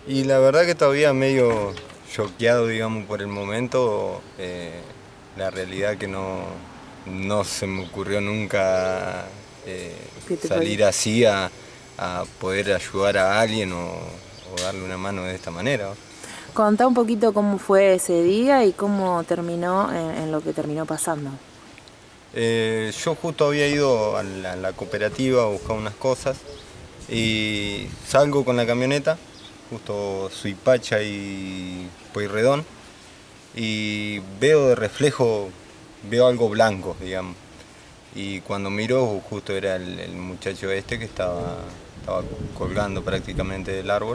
Y la verdad que todavía medio choqueado, digamos, por el momento. La realidad que no se me ocurrió nunca ¿Qué te salir parece? así a poder ayudar a alguien o darle una mano de esta manera. Contá un poquito cómo fue ese día y cómo terminó en lo que terminó pasando. Yo justo había ido a la cooperativa a buscar unas cosas y salgo con la camioneta, justo Suipacha y Pueyrredón, y veo de reflejo, veo algo blanco, digamos. Y cuando miro, justo era el muchacho este que estaba colgando prácticamente del árbol.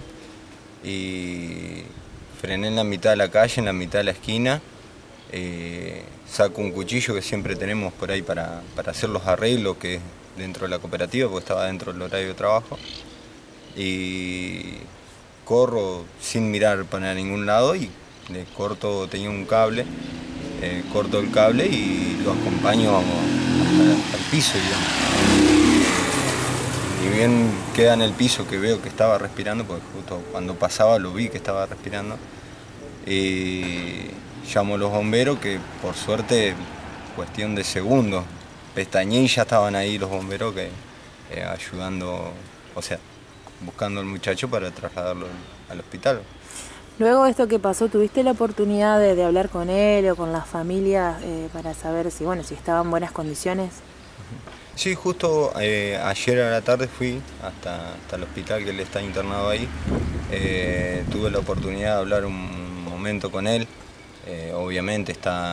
Y frené en la mitad de la calle, en la mitad de la esquina. Saco un cuchillo que siempre tenemos por ahí para hacer los arreglos que es dentro de la cooperativa, porque estaba dentro del horario de trabajo. Y corro sin mirar para ningún lado y le corto, tenía un cable, corto el cable y lo acompaño hasta el piso, digamos. Ni bien queda en el piso que veo que estaba respirando, porque justo cuando pasaba lo vi que estaba respirando. Y llamo a los bomberos que por suerte, cuestión de segundos, pestañeé y ya estaban ahí los bomberos que ayudando, o sea, buscando al muchacho para trasladarlo al hospital. Luego de esto que pasó, ¿tuviste la oportunidad de hablar con él o con la familia para saber si, bueno, si estaba en buenas condiciones? Sí, justo ayer a la tarde fui hasta el hospital que él está internado ahí. Tuve la oportunidad de hablar un momento con él. Obviamente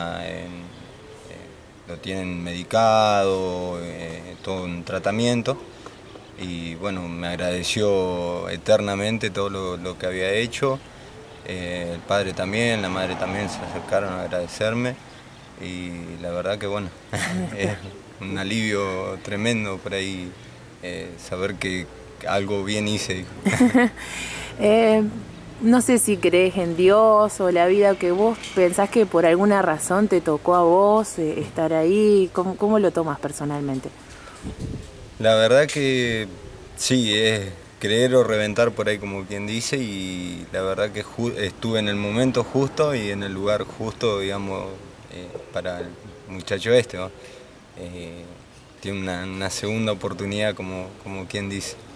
lo tienen medicado, todo un tratamiento. Y bueno, me agradeció eternamente todo lo que había hecho. El padre también, la madre también se acercaron a agradecerme. Y la verdad que bueno, es un alivio tremendo por ahí saber que algo bien hice. Eh, no sé si crees en Dios o la vida, que vos pensás que por alguna razón te tocó a vos estar ahí. ¿Cómo lo tomas personalmente? La verdad que sí, es creer o reventar por ahí como quien dice, y la verdad que estuve en el momento justo y en el lugar justo, digamos, para el muchacho este, ¿no? Eh, Tiene una segunda oportunidad como quien dice.